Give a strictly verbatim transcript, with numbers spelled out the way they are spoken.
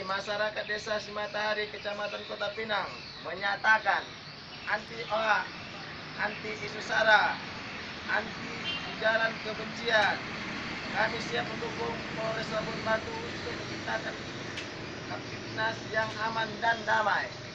masyarakat Desa Simatahari, Kecamatan Kota Pinang menyatakan anti O A, anti isu sara, anti ujaran kebencian. Kami siap mendukung Polres Labuan Batu untuk menciptakan Kamtipnas yang aman dan damai.